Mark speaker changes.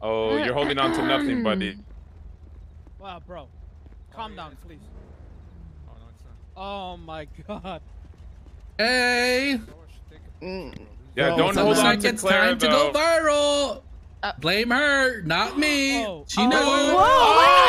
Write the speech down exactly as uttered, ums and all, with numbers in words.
Speaker 1: Oh, you're holding on to nothing, buddy.
Speaker 2: Wow, bro. Calm
Speaker 3: oh,
Speaker 2: down,
Speaker 3: yeah.
Speaker 2: please.
Speaker 3: Oh, no, it's not.
Speaker 2: Oh my god.
Speaker 4: Hey.
Speaker 1: Yeah,
Speaker 4: Bro,
Speaker 1: don't hold on to
Speaker 4: it's
Speaker 1: Claire,
Speaker 4: time
Speaker 1: though.
Speaker 4: to go viral. Uh, Blame her, not me.
Speaker 2: Oh.
Speaker 4: She
Speaker 2: oh.
Speaker 4: knows.
Speaker 5: Whoa!